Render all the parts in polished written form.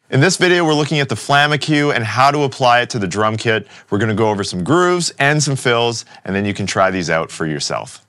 In this video, we're looking at the Flamacue and how to apply it to the drum kit. We're going to go over some grooves and some fills, and then you can try these out for yourself.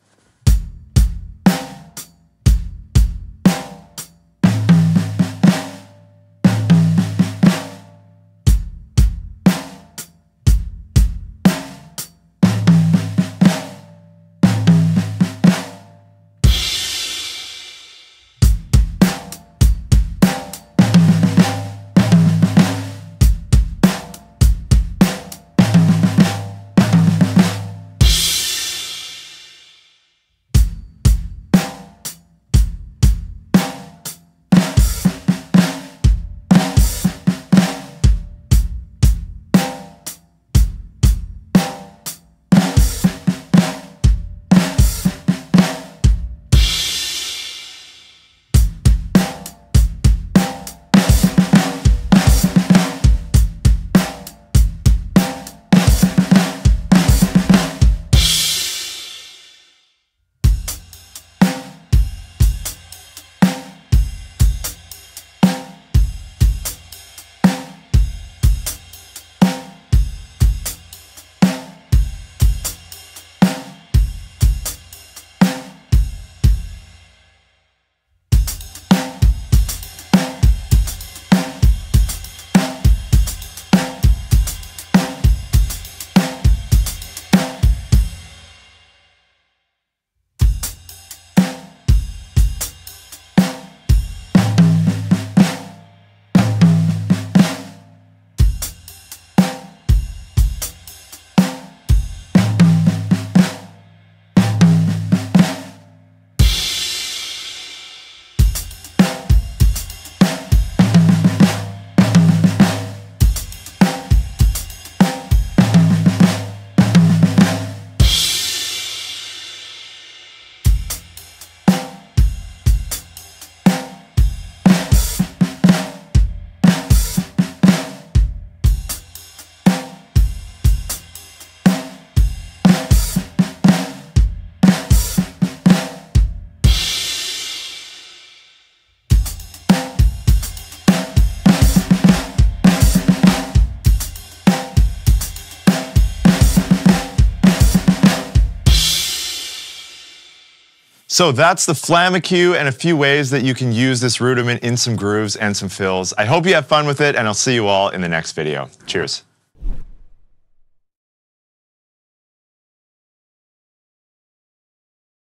So that's the Flamacue and a few ways that you can use this rudiment in some grooves and some fills. I hope you have fun with it, and I'll see you all in the next video. Cheers.